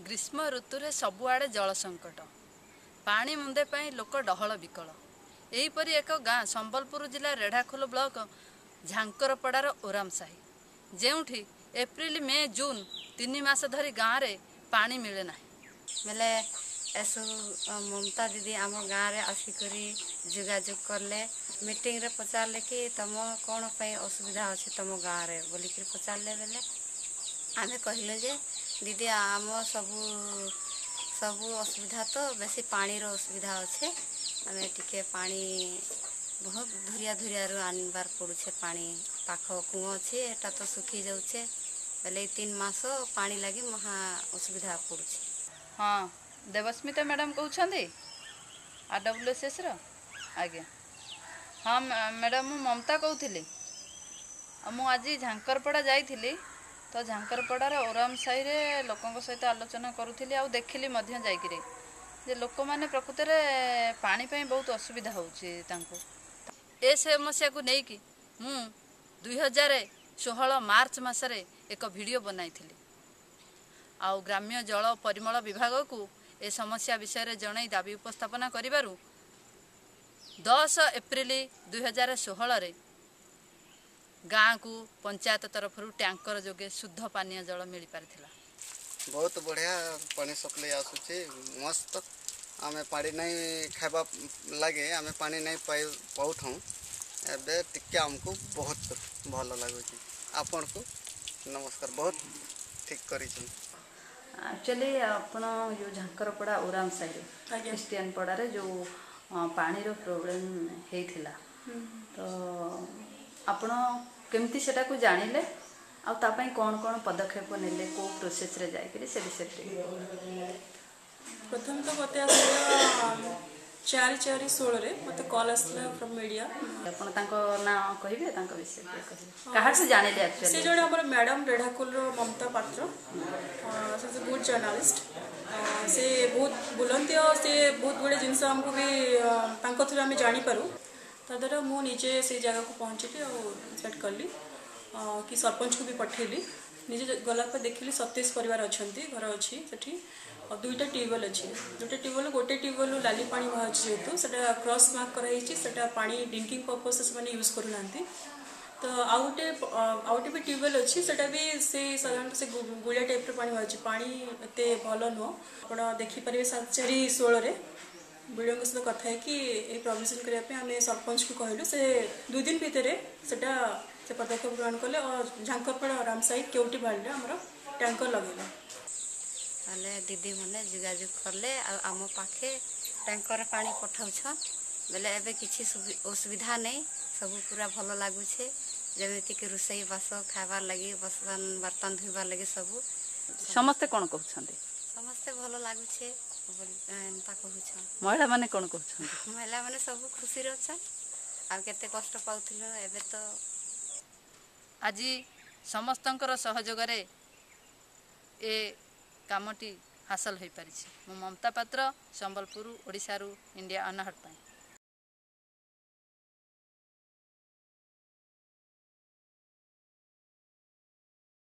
ग्रीष्म ऋतु रे सबुआड़े जल संकट पानी मुंदे पाई लोक डहल विकल। एहीपरि एक गाँ संबलपुर जिला रेढ़ाखोल ब्लॉक झांकरपड़ार ओराम साही जेउठी एप्रिल मे जून 3 मास धरी गाँव रे पानी मिले ना बेले ऐसो ममता दीदी आम गाँव रे आसिकरी जोगाजोग करले मीटिंग रे पचारले कि तुम कौन पे असुविधा अच्छे तुम गाँव रे बोलिक पचारले बेले आमे कहले जे दीदी आम सबू सबू असुविधा तो बेसी पानी रो असुविधा अच्छे आमे टिके पानी बहुत धुरिया धुरिया रू आनबार पड़ुछे पानी पाख कुओं अच्छे एटा तो सुखी जाऊे बेले 3 मास पानी लगी महा असुविधा पड़ुछे। हाँ देवस्मिता मैडम कहते RWSS रो आज्ञा हाँ मैडम मु ममता कहूली मु आज झांकरपड़ा जाइली तो झांकरपड़ार ओराम साही रे लोकों सहित आलोचना करूली आ देखिली जाइकिरे जे लोक मैंने प्रकृत में पानी पाई बहुत असुविधा होउछि तांको ए समस्या को लेकिन मु 2016 मार्च मासरे एक वीडियो बनाई आउ ग्राम्य जल परिमल विभाग को ए समस्या विषय रे जणाई दाबी उपस्थापना करिबारु 10 एप्रिल 2016 रे गाँ को पंचायत तरफ टैंकर जोगे शुद्ध पानीय जल मिल पारिथिला। बहुत बढ़िया पानी सप्लाई आसुचे मस्त आमे पानी नहीं खाइबा लगे आमे पानी नहीं पाउथौ एबे टिके हमको बहुत भल लागुची आपन को नमस्कार बहुत ठीक करी छी। एक्चुअली आपण यो झांकरपड़ा ओराम साही क्रिस्टियन पड़ा रे जो पानी रो प्रॉब्लम हेइथिला तो आपण केमती सेटा को जानिले आ ता पई कोन कोन पदक्षेप नेले को प्रोसेस रे जाय के से विषय प्रथम तो मते आसला 4/4/16 रे मते कॉल आसला फ्रॉम मीडिया आपण तांको ना कहिबे तांको विषय कहिबे काहा से जानिले एक्चुअली से जोडे हमर मैडम रेढ़ाखोल रो ममता पात्र से गुड जर्नलिस्ट से बहुत बुलंती और से बहुत बड़े जिनस हमको भी तांको थ्रू हम जानि पारू तदरा मु निजे से जगह को पहुँचली और सेट करली कि सरपंच को भी पठेली निजे गला पर देखली 27 परिवार अच्छी घर अच्छी सेठी और 2टा ट्यूबवेल अच्छी 2टा ट्यूबवेल गोटे ट्यूबवेल लाली पानी बाहर जेहेतु से क्रॉस मार्क कराई पानी ड्रिंकिंग पर्पस से यूज करूना तो आउटे भी ट्यूबवेल अच्छी से साधारण से गुड़िया टाइप पानी बाहर पानी एत भल नुह आप देखिपारे 7/4/16 वीडियो सहित कथा है कि प्रोविजन करने आम सरपंच को कहलु से 2 दिन भितर से पदक्षेप ग्रहण कले और झांकरपड़ा ओराम साही केउटी बाल्डे आमर टैंकर लगेला दीदी मैंने जोगाजोग कले आम पाखे टैंकर पानी पठाउछन बेले एबे किछि असुविधा नहीं सब पूरा भल लगुचे जमीती कि रोसई बास खाबार लगी बर्तन धोबार लगी सब समस्ते कौन कहते समस्ते भल लगुचे महिला माने कौन कहते महिला माने सब खुशी रछन आ केते कष्ट पाउथिलो एबे तो आज समस्तंकर सहयोग रे ए कामटी हासिल हो पारिछि। ममता पात्र संबलपुर ओडिशा इंडिया अनहट।